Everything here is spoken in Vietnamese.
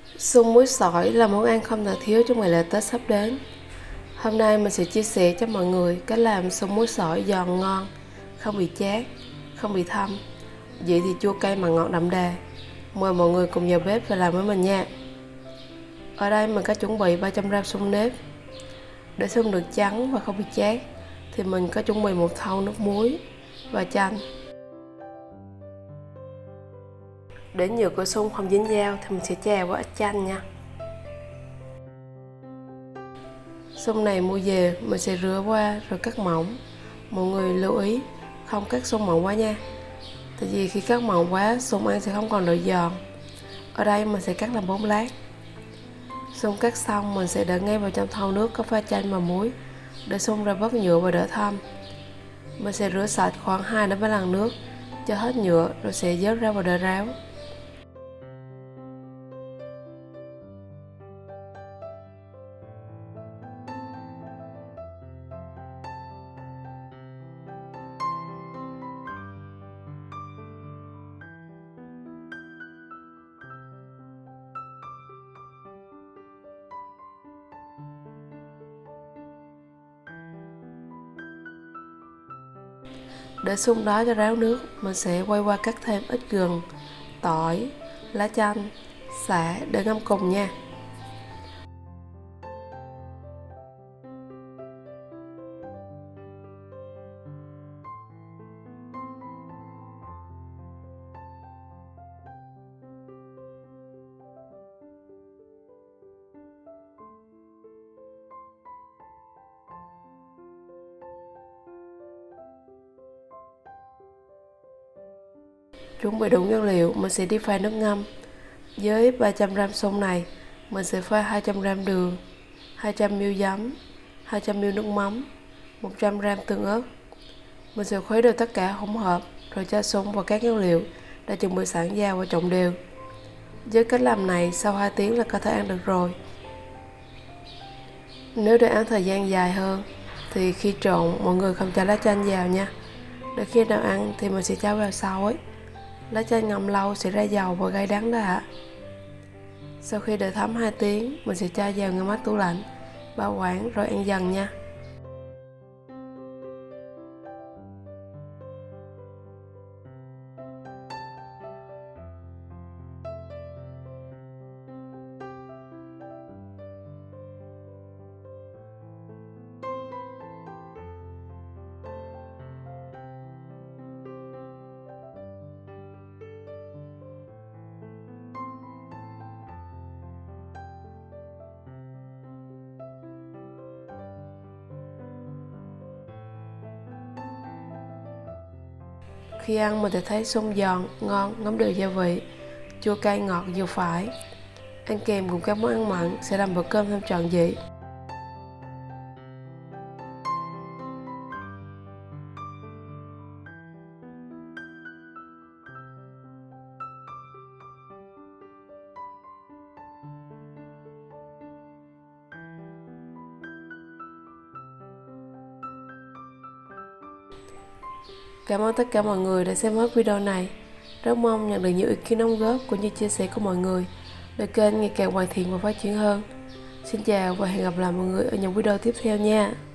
Sung muối sỏi là món ăn không thể thiếu trong ngày lễ Tết sắp đến. Hôm nay mình sẽ chia sẻ cho mọi người cách làm sung muối sỏi giòn ngon, không bị chát, không bị thâm, vị thì chua cay mà ngọt đậm đà. Mời mọi người cùng vào bếp và làm với mình nha. Ở đây mình có chuẩn bị 300g sung nếp. Để sung được trắng và không bị chát thì mình có chuẩn bị một thau nước muối và chanh. Để nhựa của sung không dính dao thì mình sẽ chà qua ít chanh nha. Sung này mua về mình sẽ rửa qua rồi cắt mỏng. Mọi người lưu ý không cắt sung mỏng quá nha, tại vì khi cắt mỏng quá sung ăn sẽ không còn độ giòn. Ở đây mình sẽ cắt làm 4 lát. Sung cắt xong mình sẽ để ngay vào trong thau nước có pha chanh và muối để sung ra bớt nhựa và đỡ thâm. Mình sẽ rửa sạch khoảng 2 đến 3 lần nước cho hết nhựa rồi sẽ vớt ra và để ráo. Để sung đó cho ráo nước, mình sẽ quay qua cắt thêm ít gừng, tỏi, lá chanh, sả để ngâm cùng nha. Chuẩn bị đủ nguyên liệu, mình sẽ đi pha nước ngâm. Với 300g sung này, mình sẽ pha 200g đường, 200ml giấm, 200ml nước mắm, 100g tương ớt. Mình sẽ khuấy đều tất cả hỗn hợp rồi cho sung vào các nguyên liệu đã chuẩn bị sẵn vào và trộn đều. Với cách làm này sau 2 tiếng là có thể ăn được rồi. Nếu để ăn thời gian dài hơn thì khi trộn mọi người không cho lá chanh vào nha. Để khi nào ăn thì mình sẽ cho vào sau ấy. Lá chanh ngâm lâu sẽ ra dầu và gây đắng đó ạ. Sau khi để thấm 2 tiếng, mình sẽ cho vào ngăn mát tủ lạnh, bảo quản rồi ăn dần nha. Khi ăn mình sẽ thấy sung giòn, ngon, ngấm đều gia vị, chua cay ngọt vừa phải. Ăn kèm cùng các món ăn mặn sẽ làm bữa cơm thêm trọn vị. Cảm ơn tất cả mọi người đã xem hết video này. Rất mong nhận được nhiều ý kiến đóng góp cũng như chia sẻ của mọi người để kênh ngày càng hoàn thiện và phát triển hơn. Xin chào và hẹn gặp lại mọi người ở những video tiếp theo nha.